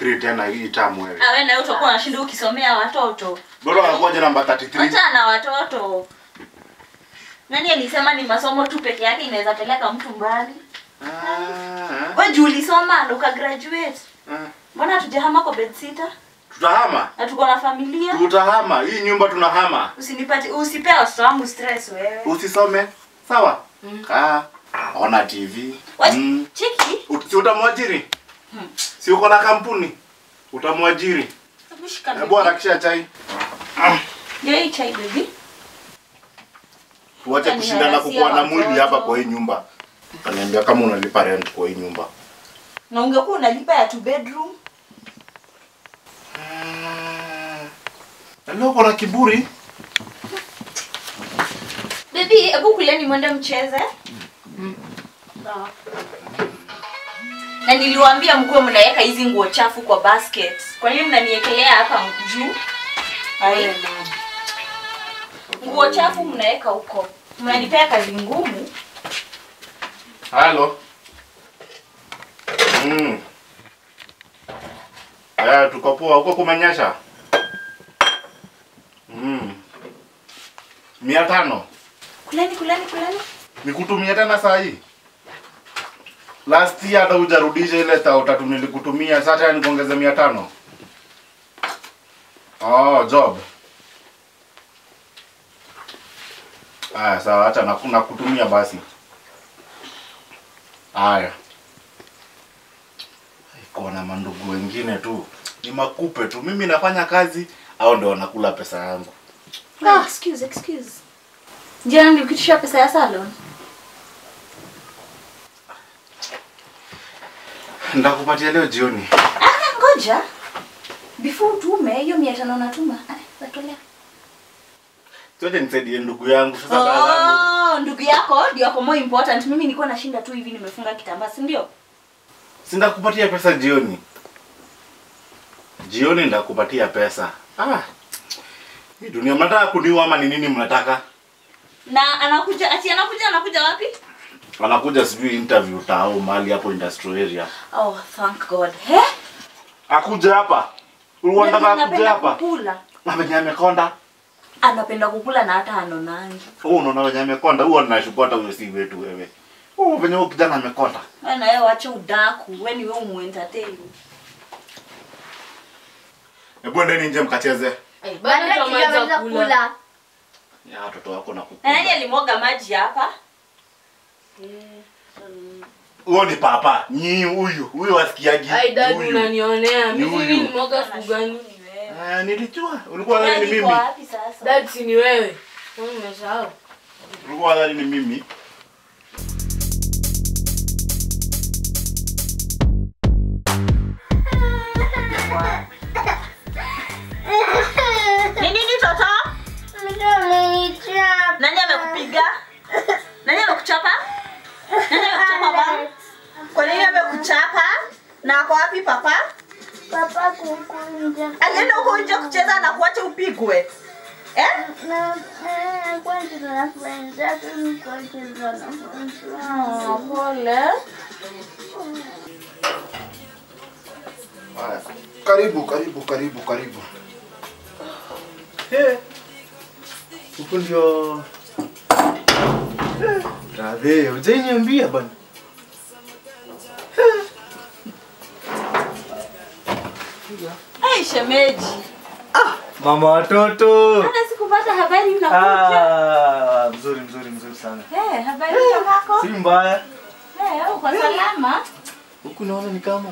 33 tena hii tamu wewe. Wewe na utakuwa unashinda ukisomea watoto. Bora anakuja namba 33. Acha na watoto. Nani alisema ni masomo tu peke yake inaweza peleka mtu mbali? Wewe juu ulisoma na ukagraduate. Mbona hatujahama kwa bedsitter? Tutahama. Na tuko na familia. Tutahama. Hii nyumba tunahama. Usipea watoto wangu stress wewe. Usisome. Sawa? Ona TV. Cheki. Si utamwajiri? Si uko na kampuni? Utamwajiri. Hebu harakisha chai. Yeye chai baby. Tuache kushindana kukua na mwili hapa kwa hii nyumba. Kaniambia kama unalipa rent kwa hii nyumba. Na ungekuwa unalipa ya 2 bedroom? Leo kuna kiburi. Baby, hebu kuleni mwende mcheze. Sawa. Na niliwaambia mkue mnaweka hizi nguo chafu kwa basket. Kwa nini mnaniekelea hapa juu? Hai. Nguo chafu mnaweka huko. Mnanipea kazi ngumu. Halo. Tuko poa huko kumenyesha. 500. Kuleni. Nikutumia tena saa hii. Last year hata hujarudisha ile 3 nilikutumia, sasa nikuongeze 500. Job. Sawa, acha nakutumia basi. Haya. Iko na mandugu wengine tu. Ni makupe tu. Mimi nafanya kazi, hao ndio wanakula pesa yangu. Excuse. Jana nilikutisha pesa ya salon. Ndakupatia leo jioni. Ngoja. Before utume hiyo 500 natuma. Natolea. Tuende nisaidie ndugu yangu sasa ndugu yako ndio hapo more important. Mimi nilikuwa nashinda tu hivi nimefunga kitambaa, si ndio? Sindakupatia pesa jioni. Jioni ndakupatia pesa. Hii dunia mnataka kuniua ama ni nini mnataka? Na anakuja wapi? Anakuja sijui interview tao mahali hapo industrial area. Oh, thank God. Akuja hapa. Unataka kuja hapa? Na amekonda. Anapenda kukula na hata anonangi. Unaona wenye amekonda, huo ninashukua hata wewe si wetu wewe. Venye huyo kijana amekonda. Na wewe acha udaku, wewe ni wewe umuentertain. Hebu ndeni nje mkacheze. Bado tumeanza kula. Ya watoto wako na kukula. Nani alimwaga maji hapa? Huo ni papa. Ni huyu wasikiaji. Ai dad unanionea. Mimi nimwaga fugani. Nilijua. Ulikuwa nadhani ni mimi. Dad si ni wewe. Wewe umesahau. Ulikuwa nadhani ni mimi. Nini toto? Nani amekupiga? Nani amekuchapa? Baba? Kwa nini amekuchapa? Na ako wapi papa? Papa kukunja. Alienda huko nje kucheza na kuacha upigwe. Kwanza na friends zake mkocheza na friends. Pole. Karibu. Huko ndio. Brave, hujaniambia bwana. Shemeji. Mama watoto. Hata sikupata habari unakuja. Mzuri sana. Habari yako? Si mbaya. Uko salama? Huku naona ni kama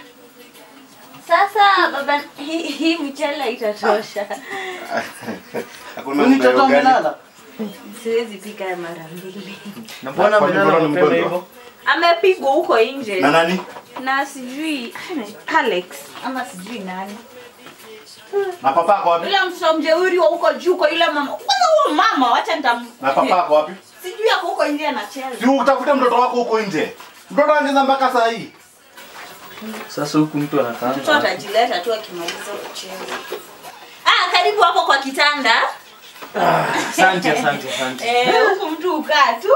Sasa baba hii mchele itatosha. Hakuna mtoto amelala. Siwezi pika mara mbili. Na mbona amelala mapema hivyo? Amepigwa huko nje. Na nani? Na sijui Alex ama sijui nani. Na papa ako wapi? Yule mtoto mjeuri wa huko juu kwa yule mama. Kwanza huyo mama wacha Na papa ako wapi? Sijui ako huko nje anacheza. Si utafute mtoto wako huko nje. Mtoto anacheza mpaka saa hii. Sasa huku mtu anakaa. Mtoto atajileta tu akimaliza kucheza. Karibu hapo kwa kitanda. Asante. Huku mtu ukaa tu.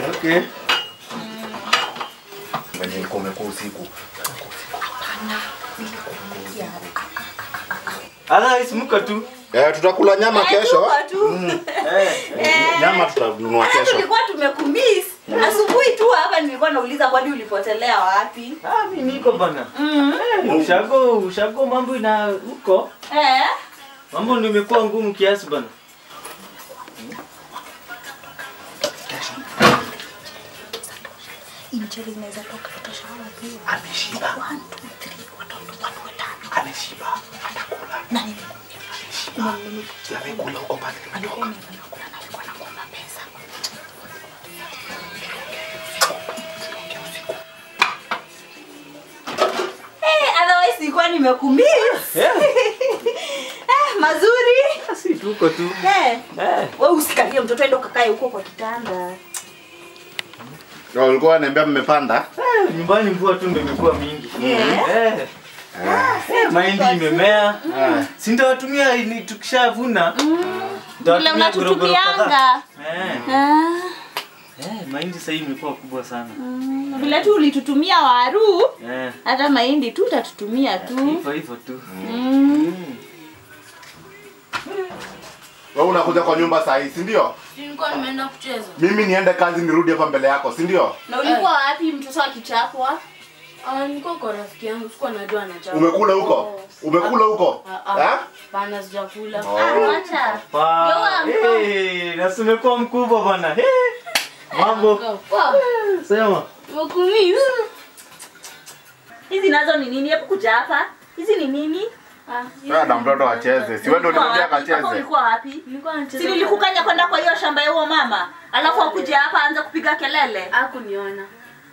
Okay. Nilikuwa nimekuwa usiku. Ala isimuka tu. Tutakula nyama kesho. Nyama Eh. tutanunua kesho. Tulikuwa tumekumiss. Asubuhi tu hapa nilikuwa nauliza kwani ulipotelea wapi? Mimi niko bana. Ushago mambo ina huko. Mambo nimekuwa ngumu kiasi bana. Injili inaweza toka kutosha wapi? Ameshiba. 1 2 3 watoto watano. Ameshiba. Atakula. Nani? Amekula huko pale. Alikuwa anakula pesa. Otherwise nilikuwa nimekumiss. Mazuri. Si tuko tu. Wewe usikalie mtoto ende ukakae huko kwa kitanda. Ndio ulikuwa ananiambia mmepanda? Nyumbani mvua tu ndio imekuwa mingi. Mahindi imemea. Si nitawatumia tukishavuna. Vile unatutupianga. Mahindi sasa imekuwa kubwa sana. Vile tu ulitutumia waru. Hata mahindi tu utatutumia tu. Hivyo tu. Wewe unakuja kwa nyumba saa hii, si ndio? Nilikuwa nimeenda kucheza. Mimi niende kazi nirudi hapa mbele yako, si ndio? Na ulikuwa wapi mtoto akichapwa? Nilikuwa kwa rafiki yangu, sikuwa najua anachapa. Umekula huko? Umekula huko? Bana sijakula. Acha. Na umekuwa mkubwa bana. Mambo. Sema. Mkumiss. Hizi nazo ni nini? Hebu kuja hapa. Hizi ni nini? Na mtoto acheze. Si wewe ndio unamwambia akacheze. Ulikuwa wapi? Nilikuwa nacheza. Si nilikukanya kwenda kwa hiyo shamba ya huo mama. Alafu akuja hapa aanze kupiga kelele. Hakuniona.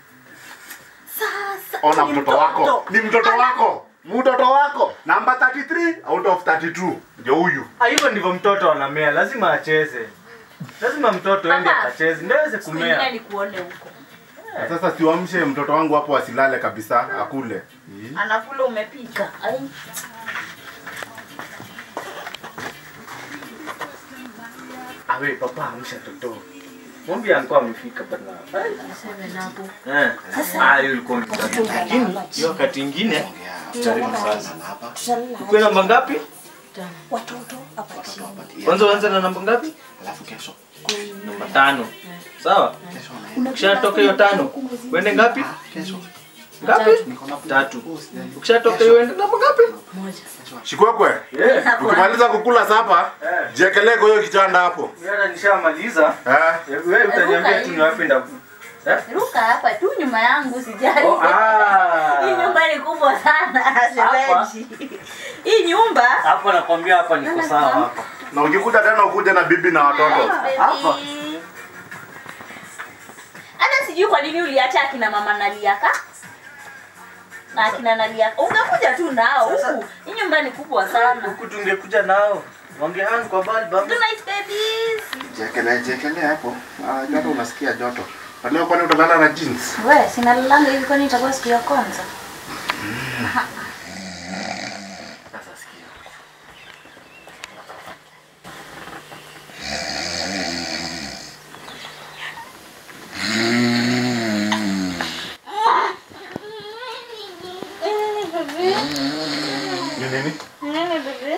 Sasa Ona mtoto wako. Ni mtoto wako. Mtoto wako. Number 33 out of 32. Ndio huyu. Hivyo ndivyo mtoto anamea, lazima acheze. Lazima mtoto aende akacheze, ndio aweze kumea. Sasa nikuone huko. Sasa siwamshe mtoto wangu hapo asilale kabisa, akule. Anakula umepika. Ai. Awe papa amsha toto. Mwambie alikuwa amefika bana. Sasa ilikuwa mtani. Lakini hiyo wakati mwingine tutajaribu sasa. Uko na namba ngapi? Watoto hapa chini. Kwanza na namba ngapi? Alafu kesho. Namba 5. Sawa? Ukishatoka hiyo 5, uende ngapi? Kesho. Ngapi? 3. Ukishatoka hiyo uende namba ngapi? 1. Shikwekwe. Ukimaliza kukula sapa, jiekelee kwa hiyo kitanda hapo. Yeye nishamaliza. Wewe utaniambia tu ni wapi ndaku. Ruka hapa tu nyuma yangu sijali. Hii nyumba ni kubwa sana, shemeji. Hii nyumba Hapa nakwambia hapa niko sawa hapa. Na ukikuja tena ukuje na bibi na watoto. Hapa. Ana sijui kwa nini uliacha akina mama Naliaka. Na akina Naliaka. Ungekuja tu nao huku. Hii nyumba ni kubwa sana. Huku tungekuja nao. Wangehang kwa balba. Good night babies. Jiekelee hapo. Joto unasikia joto. Leo kwani utalala na jeans? Wewe sina lalanga hivi kwani itakuwa siku ya kwanza. Sasa sikia. Nini? Nini bebe?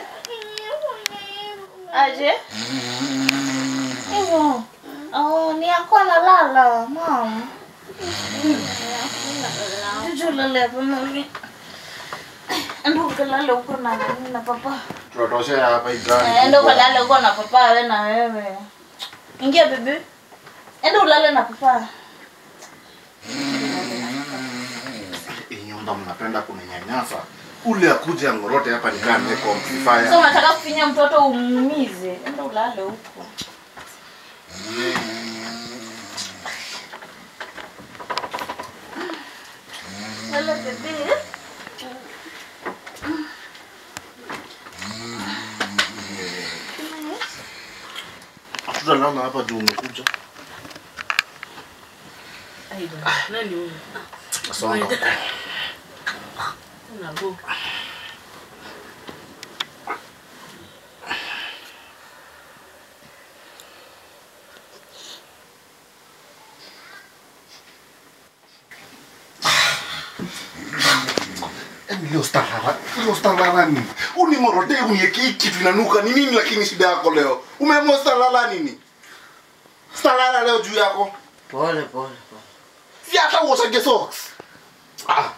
Aje? Hivyo. Ni yako analala, mama. Tujulale pamoja. Ndo kalale huko na papa. Tunatoshea hapa igani. Ndo kalale huko na papa wewe na wewe. Ingia bebe. Endo ulale na papa. Hii nyumba mnapenda kuninyanyasa. Ule akuja ngorote hapa nikane kwa amplifier. So unataka kufinya mtoto umuumize. Endo ulale huko. Hello baby. Tutalala hapa juu umekuja. Aibu. Nani huyu? Songa. Unago. Lakini leo starala nini? Unimorote unieke kitu inanuka ni nini lakini shida yako leo? Umeamua starala nini? Starala leo juu yako. Pole. Si hata uosage socks. Ah.